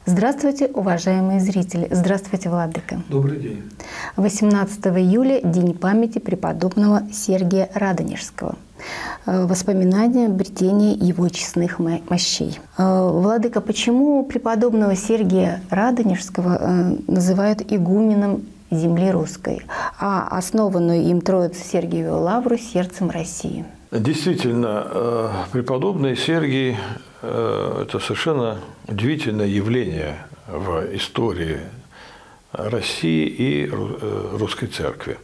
Здравствуйте, уважаемые зрители! Здравствуйте, Владыка! Добрый день! 18 июля – День памяти преподобного Сергия Радонежского. Воспоминания обретения его честных мощей. Владыка, почему преподобного Сергия Радонежского называют игуменом земли русской, а основанную им Троицу Сергиеву лавру сердцем России? Действительно, преподобный Сергий – это совершенно удивительное явление в истории России и русской церкви.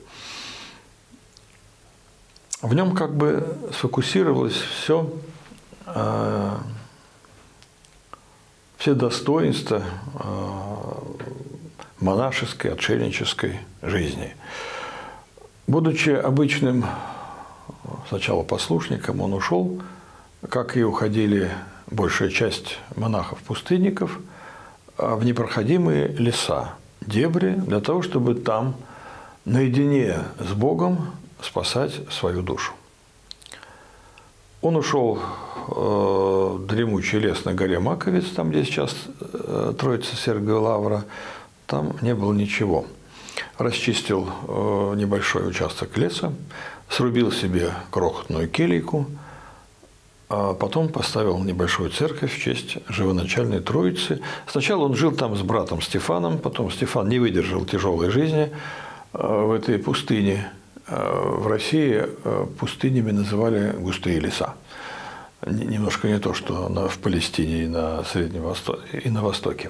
В нем как бы сфокусировалось все достоинства монашеской, отшельнической жизни. Будучи обычным сначала послушником, он ушел, как и уходили большая часть монахов-пустынников, в непроходимые леса, дебри, для того, чтобы там наедине с Богом спасать свою душу. Он ушел в дремучий лес на горе Маковец, там, где сейчас Троица Сергиева лавра, там не было ничего. Расчистил небольшой участок леса, срубил себе крохотную келейку, а потом поставил небольшую церковь в честь живоначальной Троицы. Сначала он жил там с братом Стефаном, потом Стефан не выдержал тяжелой жизни в этой пустыне. В России пустынями называли густые леса. Немножко не то, что в Палестине и на Среднем Востоке, и на Востоке.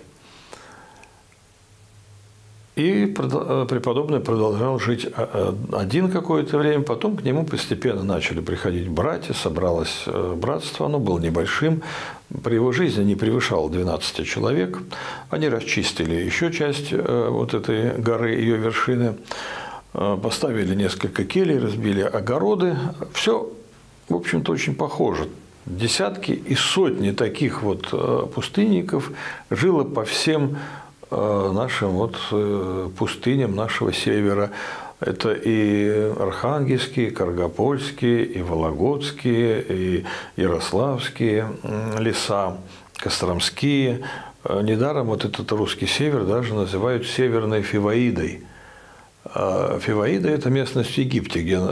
И преподобный продолжал жить один какое-то время, потом к нему постепенно начали приходить братья, собралось братство, оно было небольшим, при его жизни не превышало 12 человек. Они расчистили еще часть вот этой горы, ее вершины, поставили несколько келей, разбили огороды. Все, в общем-то, очень похоже. Десятки и сотни таких вот пустынников жило по всем нашим вот пустыням нашего севера. Это и Архангельские, Каргопольские, и Вологодские, и Ярославские леса, Костромские. Недаром вот этот русский север даже называют Северной Фиваидой. Фиваида – это местность в Египте, где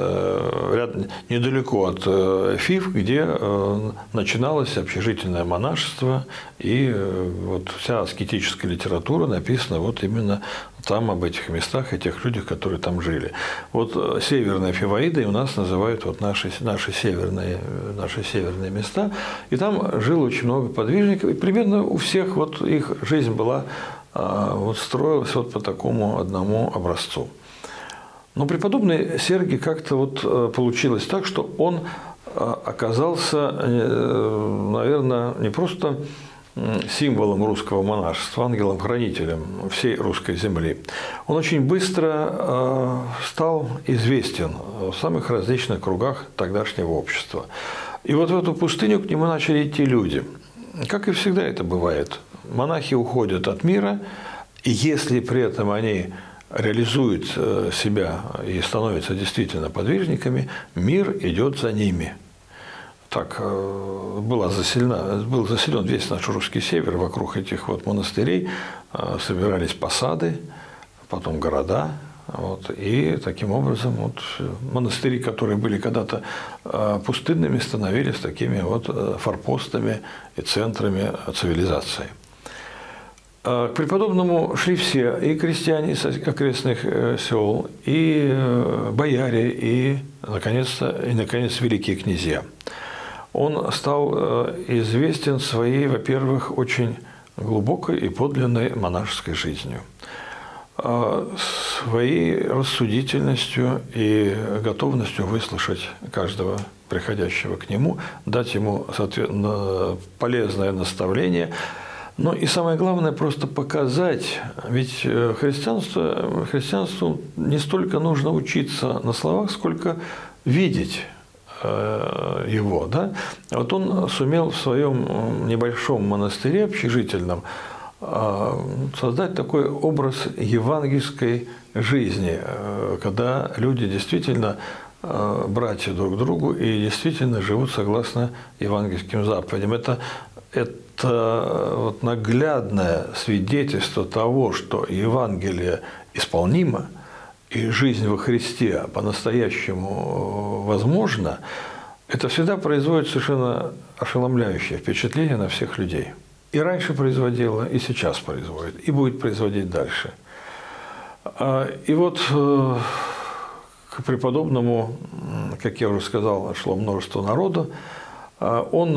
недалеко от Фив, где начиналось общежительное монашество, и вот вся аскетическая литература написана вот именно там, об этих местах, этих людях, которые там жили. Вот Северная Фиваида и у нас называют вот наши северные места, и там жило очень много подвижников, и примерно у всех вот их жизнь была, вот строилась вот по такому одному образцу. Но преподобный Сергий как-то вот получилось так, что он оказался, наверное, не просто символом русского монашества, ангелом-хранителем всей русской земли. Он очень быстро стал известен в самых различных кругах тогдашнего общества. И вот в эту пустыню к нему начали идти люди. Как и всегда это бывает. Монахи уходят от мира, и если при этом они реализуют себя и становятся действительно подвижниками, мир идет за ними. Так был заселен весь наш русский север, вокруг этих вот монастырей собирались посады, потом города. Вот, и таким образом вот, монастыри, которые были когда-то пустынными, становились такими вот форпостами и центрами цивилизации. К преподобному шли все, и крестьяне из окрестных сел, и бояре, и, наконец, великие князья. Он стал известен своей, во-первых, очень глубокой и подлинной монашеской жизнью, своей рассудительностью и готовностью выслушать каждого приходящего к нему, дать ему полезное наставление. Но и самое главное, просто показать, ведь христианству не столько нужно учиться на словах, сколько видеть его. Да? Вот он сумел в своем небольшом монастыре общежительном создать такой образ евангельской жизни, когда люди действительно братья друг другу и действительно живут согласно евангельским заповедям. Это это вот наглядное свидетельство того, что Евангелие исполнимо, и жизнь во Христе по-настоящему возможна, это всегда производит совершенно ошеломляющее впечатление на всех людей. И раньше производило, и сейчас производит, и будет производить дальше. И вот к преподобному, как я уже сказал, шло множество народу. Он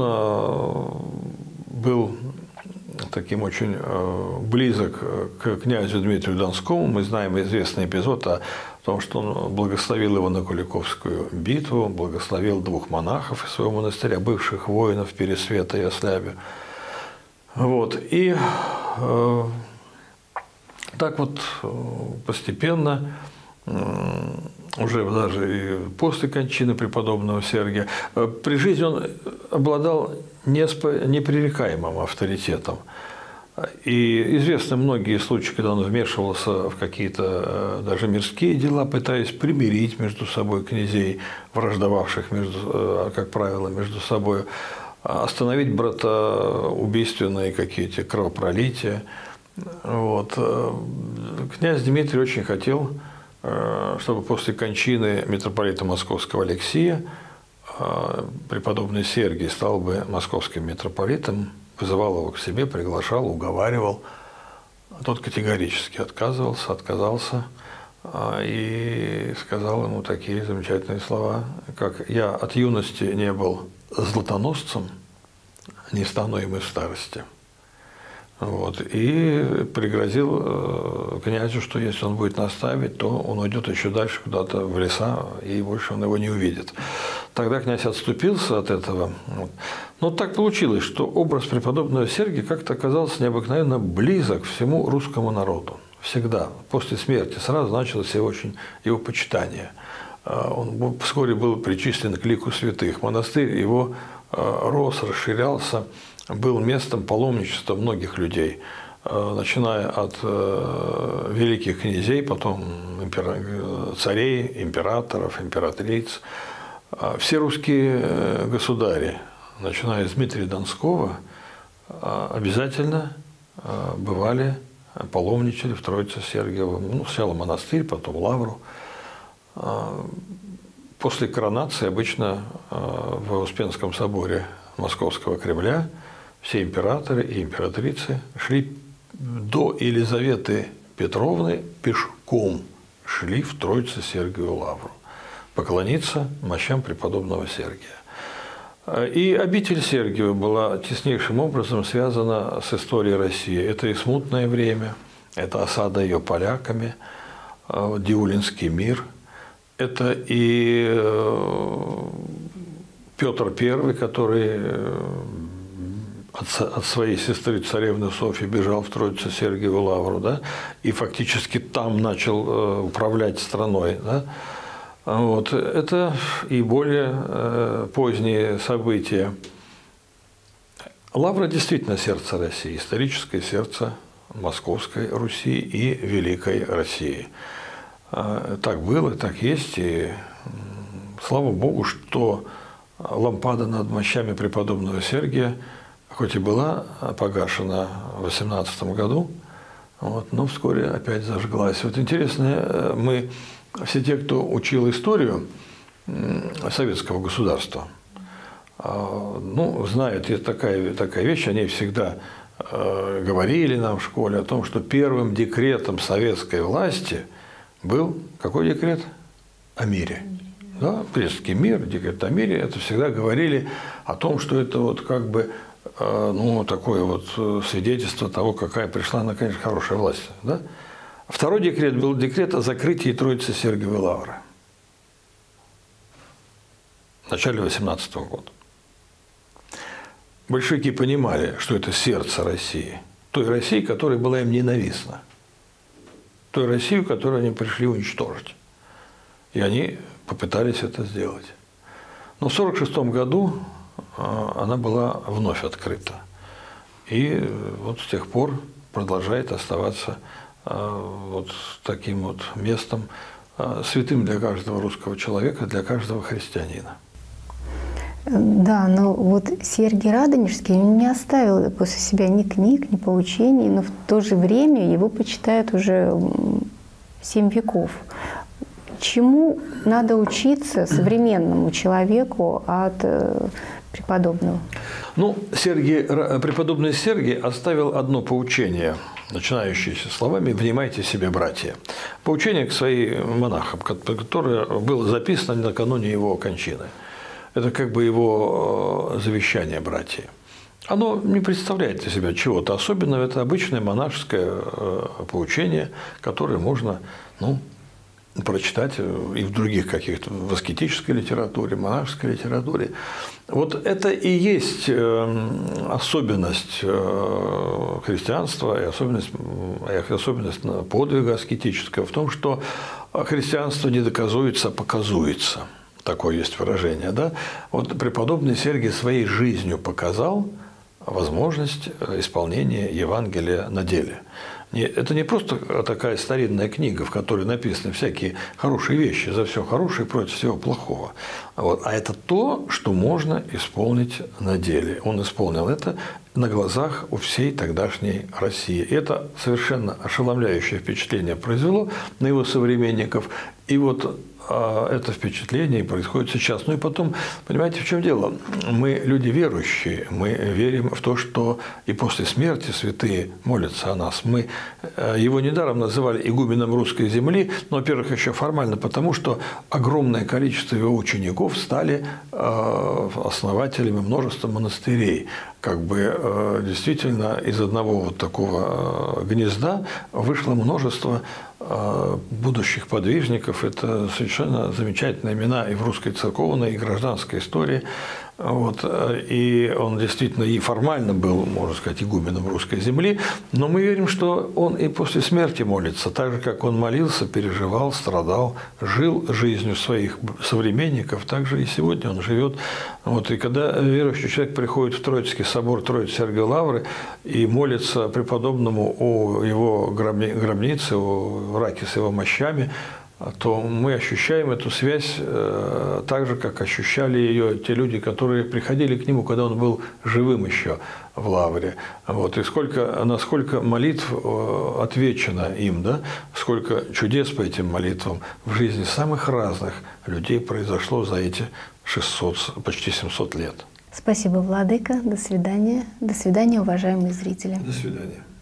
был таким очень близок к князю Дмитрию Донскому. Мы знаем известный эпизод о том, что он благословил его на Куликовскую битву, благословил 2 монахов из своего монастыря, бывших воинов Пересвета и Ослябя. Вот. И так вот постепенно, уже даже и после кончины преподобного Сергия, при жизни он обладал непререкаемым авторитетом. И известны многие случаи, когда он вмешивался в какие-то даже мирские дела, пытаясь примирить между собой князей, враждовавших, как правило, между собой, остановить братоубийственные какие-то кровопролития. Вот. Князь Дмитрий очень хотел, чтобы после кончины митрополита Московского Алексия преподобный Сергий стал бы московским митрополитом, вызывал его к себе, приглашал, уговаривал. Тот категорически отказался и сказал ему такие замечательные слова, как «Я от юности не был златоносцем, не стану им и в старости». Вот. И пригрозил князю, что если он будет настаивать, то он уйдет еще дальше куда-то в леса, и больше он его не увидит. Тогда князь отступился от этого. Но так получилось, что образ преподобного Сергия как-то оказался необыкновенно близок всему русскому народу. Всегда. После смерти сразу началось его почитание. Он вскоре был причислен к лику святых. Монастырь его рос, расширялся, был местом паломничества многих людей, начиная от великих князей, потом царей, императоров, императриц. Все русские государи, начиная с Дмитрия Донского, обязательно бывали, паломничали в Троице-Сергиево. Сначала монастырь, потом лавру. После коронации обычно в Успенском соборе Московского Кремля все императоры и императрицы шли до Елизаветы Петровны пешком, шли в Троице-Сергиеву лавру поклониться мощам преподобного Сергия. И обитель Сергиева была теснейшим образом связана с историей России. Это и смутное время, это осада ее поляками, Диулинский мир, это и Петр I, который от своей сестры царевны Софьи бежал в Троице-Сергиеву лавру, да, и фактически там начал управлять страной. Да. Вот. Это и более поздние события. Лавра действительно сердце России, историческое сердце Московской Руси и Великой России. Так было, так есть, и слава Богу, что лампада над мощами преподобного Сергия, хоть и была погашена в 18 году, но вскоре опять зажглась. Вот интересно, мы, все те, кто учил историю советского государства, знают, есть такая вещь, они всегда говорили нам в школе о том, что первым декретом советской власти был какой декрет? О мире. Да, Брестский мир, декрет о мире, это всегда говорили о том, что это вот как бы такое вот свидетельство того, какая пришла, конечно, хорошая власть. Да? Второй декрет был декрет о закрытии Троице-Сергиевой лавры в начале 18 года. Большевики понимали, что это сердце России, той России, которая была им ненавистна, той России, которую они пришли уничтожить. И они попытались это сделать. Но в 1946 году она была вновь открыта. И вот с тех пор продолжает оставаться вот таким вот местом, святым для каждого русского человека, для каждого христианина. Да, но вот Сергий Радонежский не оставил после себя ни книг, ни поучений, но в то же время его почитают уже 7 веков. Чему надо учиться современному человеку от преподобного? Ну, преподобный Сергий оставил одно поучение, начинающееся словами «Внимайте себе, братья». Поучение к своим монахам, которое было записано накануне его кончины. Это как бы его завещание братья. Оно не представляет из себя чего-то особенного. Это обычное монашеское поучение, которое можно прочитать и в других каких-то, в аскетической литературе, монашеской литературе. Вот это и есть особенность христианства и особенность подвига аскетического в том, что христианство не доказуется, а показуется. Такое есть выражение. Да? Вот преподобный Сергий своей жизнью показал возможность исполнения Евангелия на деле. Это не просто такая старинная книга, в которой написаны всякие хорошие вещи, за все хорошее против всего плохого. Вот. А это то, что можно исполнить на деле. Он исполнил это на глазах у всей тогдашней России. И это совершенно ошеломляющее впечатление произвело на его современников. И вот это впечатление происходит сейчас. Ну и потом, понимаете, в чем дело? Мы люди верующие, мы верим в то, что и после смерти святые молятся о нас. Мы его недаром называли игуменом русской земли, но, во-первых, еще формально, потому что огромное количество его учеников стали основателями множества монастырей. Как бы действительно из одного вот такого гнезда вышло множество будущих подвижников. Это совершенно замечательные имена и в русской церковной, и гражданской истории. Вот. И он действительно и формально был, можно сказать, игуменом русской земли, но мы верим, что он и после смерти молится, так же, как он молился, переживал, страдал, жил жизнью своих современников, так же и сегодня он живет. Вот. И когда верующий человек приходит в Троицкий собор Троицы Сергиевой Лавры и молится преподобному о его гробнице, о раке с его мощами, то мы ощущаем эту связь так же, как ощущали ее те люди, которые приходили к нему, когда он был живым еще в Лавре. Вот. И насколько молитв отвечено им, да? Сколько чудес по этим молитвам в жизни самых разных людей произошло за эти 600, почти 700 лет. Спасибо, владыка. До свидания. До свидания, уважаемые зрители. До свидания.